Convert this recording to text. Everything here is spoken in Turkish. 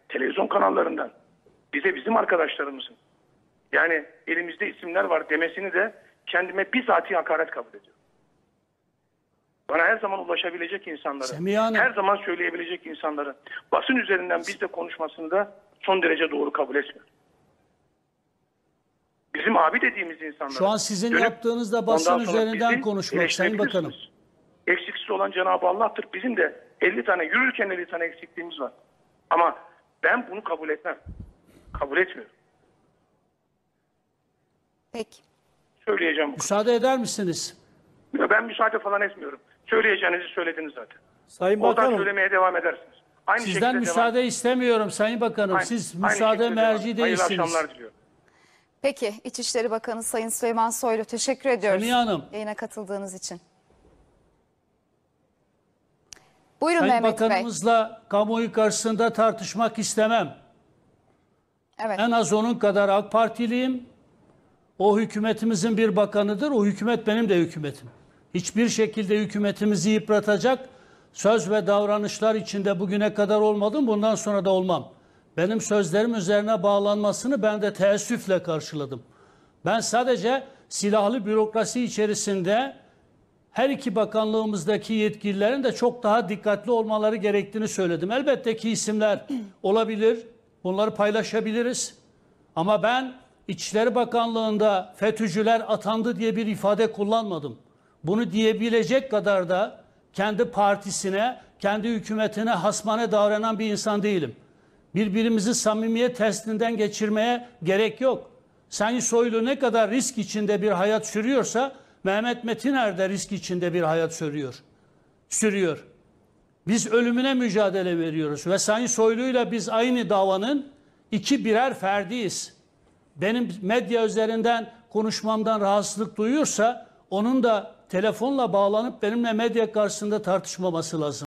televizyon kanallarından bize bizim arkadaşlarımızın, yani elimizde isimler var demesini de kendime bizatihi hakaret kabul ediyorum. Bana her zaman ulaşabilecek insanları, her zaman söyleyebilecek insanları basın üzerinden bizle konuşmasını da son derece doğru kabul etmiyorum. Bizim abi dediğimiz insanlar. Şu an sizin yaptığınızda basın üzerinden konuşmak Sayın Bakanım. Eksiksiz olan Cenab-ı Allah'tır. Bizim de 50 tane, yürürken 50 tane eksikliğimiz var. Ama ben bunu kabul etmem. Kabul etmiyorum. Peki. Söyleyeceğim bu. Müsaade eder misiniz? Ben müsaade falan etmiyorum. Söyleyeceğinizi söylediniz zaten. Sayın Oradan Bakanım, söylemeye devam edersiniz. Aynı Sizden müsaade istemiyorum Sayın Bakanım. Siz müsaade merci değilsiniz. Hayırlı akşamlar diliyorum. Peki, İçişleri Bakanı Sayın Süleyman Soylu, teşekkür ediyoruz. Semiha Hanım. Yayına katıldığınız için. Buyurun Sayın Mehmet Bey. Bakanımızla kamuoyu karşısında tartışmak istemem. Evet. En az onun kadar AK Partiliyim. O hükümetimizin bir bakanıdır. O hükümet benim de hükümetim. Hiçbir şekilde hükümetimizi yıpratacak söz ve davranışlar içinde bugüne kadar olmadım. Bundan sonra da olmam. Benim sözlerim üzerine bağlanmasını ben de teessüfle karşıladım. Ben sadece silahlı bürokrasi içerisinde her iki bakanlığımızdaki yetkililerin de çok daha dikkatli olmaları gerektiğini söyledim. Elbette ki isimler olabilir. Bunları paylaşabiliriz. Ama ben İçişleri Bakanlığı'nda FETÖ'cüler atandı diye bir ifade kullanmadım. Bunu diyebilecek kadar da kendi partisine, kendi hükümetine hasmane davranan bir insan değilim. Birbirimizi samimiyet testinden geçirmeye gerek yok. Sayın Soylu ne kadar risk içinde bir hayat sürüyorsa Mehmet Metiner de risk içinde bir hayat sürüyor. Biz ölümüne mücadele veriyoruz ve Sayın Soylu'yla biz aynı davanın birer ferdiyiz. Benim medya üzerinden konuşmamdan rahatsızlık duyuyorsa onun da telefonla bağlanıp benimle medya karşısında tartışmaması lazım.